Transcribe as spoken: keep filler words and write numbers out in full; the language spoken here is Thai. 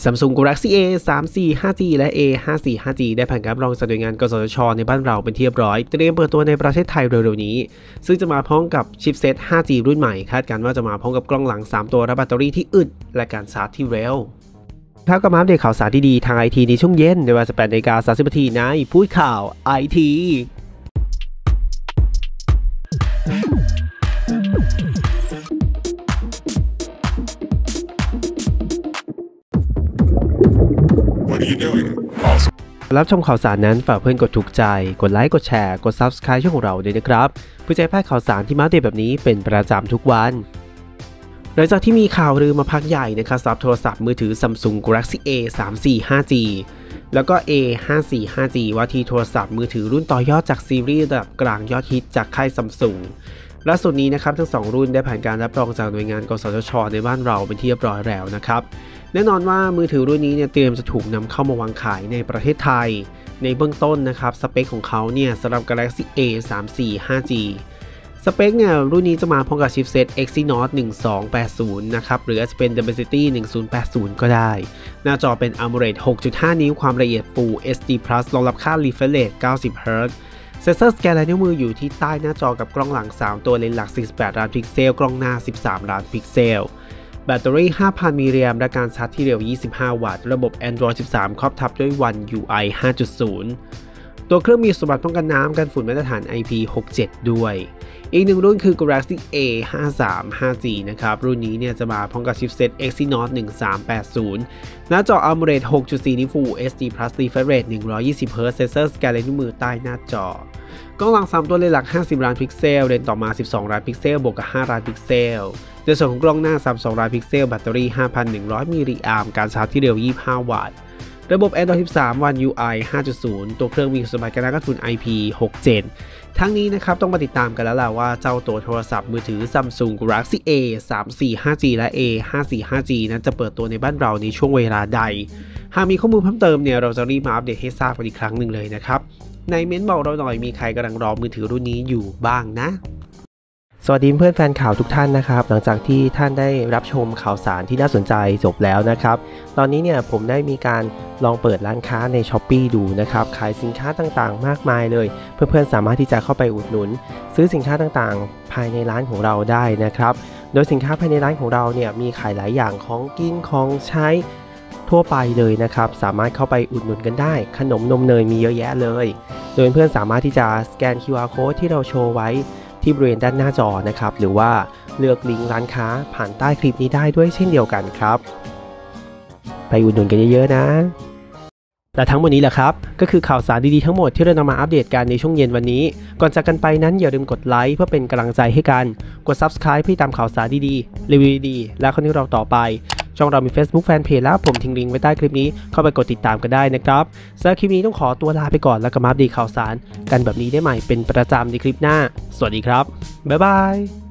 Samsung Galaxy เอ สาม สี่ ห้า จี และ เอ ห้า สี่ ห้า จี ได้ผ่านการรับรองจากหน่วยงานกสทช.ในบ้านเราเป็นที่เรียบร้อยเตรียมเปิดตัวในประเทศไทยเร็วๆนี้ซึ่งจะมาพร้อมกับชิปเซต ห้า จี รุ่นใหม่คาดการณ์ว่าจะมาพร้อมกับกล้องหลังสามตัวและแบตเตอรี่ที่อึดและการชาร์จที่เร็วครับก็มาอัปเดตข่าวสารดีๆทาง ไอ ที ในช่วงเย็นในเวลา สิบแปดนาฬิกาสามสิบนาทีในพูดข่าว ไอ ที รับชมข่าวสารนั้นฝากเพื่อนกดถูกใจกดไลค์กดแชร์กด ซับสไครบ์ ช่องของเราด้วยนะครับเพื่อจะให้พลาดข่าวสารที่มาอัปเดตแบบนี้เป็นประจำทุกวันหลังจากที่มีข่าวลือมาพักใหญ่นะครับสำหรับโทรศัพท์มือถือ Samsung Galaxy เอ สาม สี่ ห้า จี แล้วก็ เอ ห้า สี่ ห้า จี ว่าที่โทรศัพท์มือถือรุ่นต่อยอดจากซีรีส์ระดับกลางยอดฮิตจากค่าย Samsung ล่าสุดนี้นะครับทั้งสองรุ่นได้ผ่านการรับรองจากหน่วยงานกสทช.ในบ้านเราเป็นที่เรียบร้อยแล้วนะครับแน่นอนว่ามือถือรุ่นนี้เนี่ยเตรียมจะถูกนำเข้ามาวางขายในประเทศไทยในเบื้องต้นนะครับสเปคของเขาเนี่ยสำหรับ Galaxy เอ สาม สี่ ห้า จี สเปคเนี่ยรุ่นนี้จะมาพร้อมกับชิปเซต Exynos หนึ่งสองแปดศูนย์นะครับหรืออาจจะเป็น Dimensity หนึ่งศูนย์แปดศูนย์ก็ได้หน้าจอเป็น AMOLED หกจุดห้า นิ้วความละเอียด Full เอช ดี Plus รองรับค่า Refresh Rate เก้าสิบ เฮิร์ตซ์ เซ็นเซอร์สแกนลายนิ้วมืออยู่ที่ใต้หน้าจอกับกล้องหลังสามตัวเลนส์หลักสี่สิบแปดล้านพิกเซลกล้องหน้าสิบสามล้านพิกเซลแบตเตอรี่ ห้าพัน มิลลิแอมป์และการชาร์จที่เร็วยี่สิบห้าวัตต์ระบบ Android สิบสาม ครอบทับด้วย วัน ยู ไอ ห้าจุดศูนย์ ตัวเครื่องมีสมบัติป้องกันน้ำกันฝุ่นมาตรฐาน ไอ พี หกสิบเจ็ด ด้วยอีกหนึ่งรุ่นคือ Galaxy เอ ห้า สาม ห้า จี นะครับรุ่นนี้เนี่ยจะมาพร้อมกับชิปเซต Exynos หนึ่งสามแปดศูนย์หน้าจอ AMOLED หกจุดสี่ นิ้ว Full เอช ดี Plus Refresh Rate หนึ่งร้อยยี่สิบ เฮิร์ตซ์ เซ็นเซอร์สแกนลายนิ้วมือใต้หน้าจอกล้องหลังสามตัวเลนส์หลักห้าสิบล้านพิกเซลเลนส์ต่อมาสิบสองล้านพิกเซลบวกกับห้าล้านพิกเซลในส่วนของกล้องหน้าสามสิบสองล้านพิกเซลแบตเตอรี่ ห้าพันหนึ่งร้อย มิลลิแอมป์การชาร์จที่เร็วยี่สิบห้าวัตต์ระบบ Android สิบสาม วัน ยู ไอ ห้าจุดศูนย์ ตัวเครื่องมีสมบัติกันฝุ่น ไอ พี หกสิบเจ็ด ทั้งนี้นะครับต้องมาติดตามกันแล้วล่ะว่าเจ้าตัวโทรศัพท์มือถือ Samsung Galaxy เอ สาม สี่ ห้า จี และ เอ ห้า สี่ ห้า จี นั้นจะเปิดตัวในบ้านเราในช่วงเวลาใดหากมีข้อมูลเพิ่มเติมเนี่ยเราจะรีบมาอัปเดตให้ทราบกันอีกครั้งหนึ่งเลยนะครับในเม้นต์บอกเราหน่อยมีใครกำลังรอมือถือรุ่นนี้อยู่บ้างนะสวัสดีเพื่อนแฟนข่าวทุกท่านนะครับหลังจากที่ท่านได้รับชมข่าวสารที่น่าสนใจจบแล้วนะครับตอนนี้เนี่ยผมได้มีการลองเปิดร้านค้าใน ช้อปปี้ ดูนะครับขายสินค้าต่างๆมากมายเลยเพื่อนๆสามารถที่จะเข้าไปอุดหนุนซื้อสินค้าต่างๆภายในร้านของเราได้นะครับโดยสินค้าภายในร้านของเราเนี่ยมีขายหลายอย่างของกินของใช้ทั่วไปเลยนะครับสามารถเข้าไปอุดหนุนกันได้ขนมนมเนยมีเยอะแยะเลยโดยเพื่อนสามารถที่จะสแกน คิว อาร์ Code ที่เราโชว์ไว้ที่บริเวณด้านหน้าจอนะครับหรือว่าเลือกลิงก์ร้านค้าผ่านใต้คลิปนี้ได้ด้วยเช่นเดียวกันครับไปอุดหนุนกันเยอะๆนะและทั้งหมดนี้แหละครับก็คือข่าวสารดีๆทั้งหมดที่เรานำมาอัปเดตกันในช่วงเย็นวันนี้ก่อนจากกันไปนั้นอย่าลืมกดไลค์เพื่อเป็นกำลังใจให้กันกด ซับสไครบ์ เพื่อตามข่าวสารดีๆรีวิวดีๆและคอนเทนต์เราต่อไปช่องเรามี Facebook Fanpage แล้วผมทิ้งลิงก์ไว้ใต้คลิปนี้เข้าไปกดติดตามกันได้นะครับสำหรับคลิปนี้ต้องขอตัวลาไปก่อนแล้วก็มาอัปเดตข่าวสารกันแบบนี้ได้ใหม่เป็นประจำในคลิปหน้าสวัสดีครับบ๊ายบาย